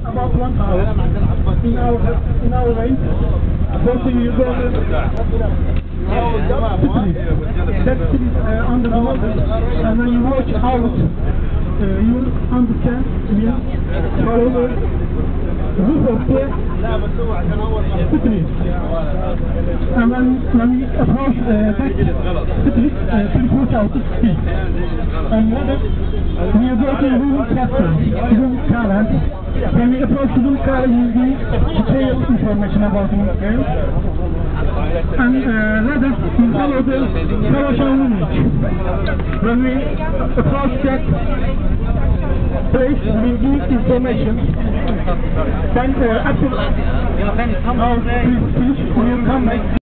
about 1 hour in our range. First thing you go that's under the water, and when you watch out, you understand, you follow the roof of the city. And when we approach that city, please watch out the speed. And we are going to room captain, room current. When we approach the room current, we will give detailed information about the room. And let us follow the Sarashan lineage. When we approach that place, we will give information. Then after our finish, we will come back.